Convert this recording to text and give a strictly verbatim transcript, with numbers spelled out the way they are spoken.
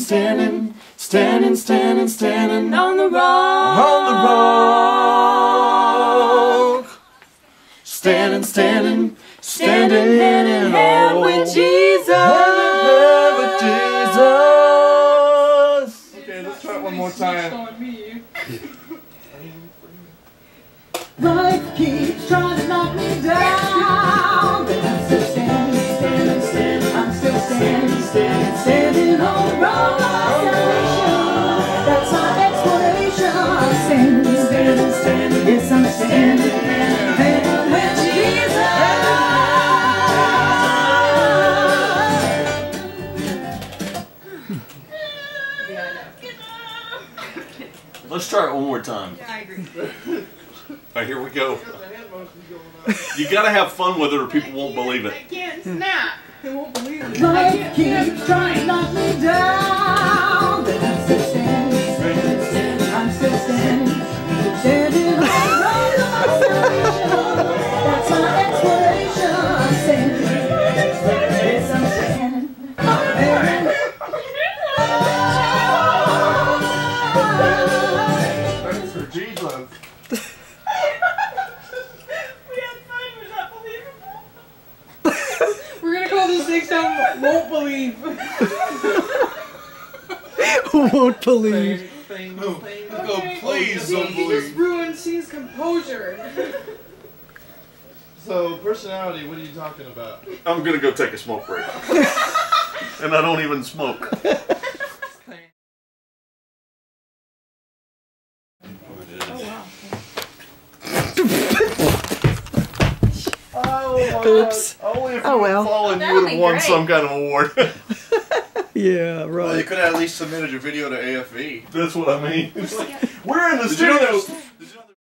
standing, standing, standing, standing on the rock, on the rock. Standing, standing, standing hand in hand with Jesus. Hand in hand with Jesus. Okay, let's try it one more time. Life keeps trying to knock me down, but I'm still standing, standing, standing. I'm still standing, standing, standing on the rock of salvation. That's my explanation. I'm standing, standing, standing. Yes, I'm standing, hand in hand with Jesus. Let's try it one more time. Yeah, I agree. Alright, here we go. You gotta have fun with it or people won't believe it. I can't snap. They won't believe it. Life keeps trying to knock me down, but I'm still standing, standing, standing. I'm still standing, standing on the rock of salvation. That's my explanation. I'm standing, yes, I'm standing. Thanks for Jesus. We're gonna call this next time Won't Believe. Won't believe. Thing, No, thing, no, okay. please He, don't he believe. just ruined C's composure. So, personality, what are you talking about? I'm gonna go take a smoke break. And I don't even smoke. Oh, Oops. Only if Oh, you well. had fallen, That you would would have be won great. some kind of award. Yeah, Well, you right. could have at least submitted your video to A F V. That's what I mean. It's like, we're in the Did you know studio. there's-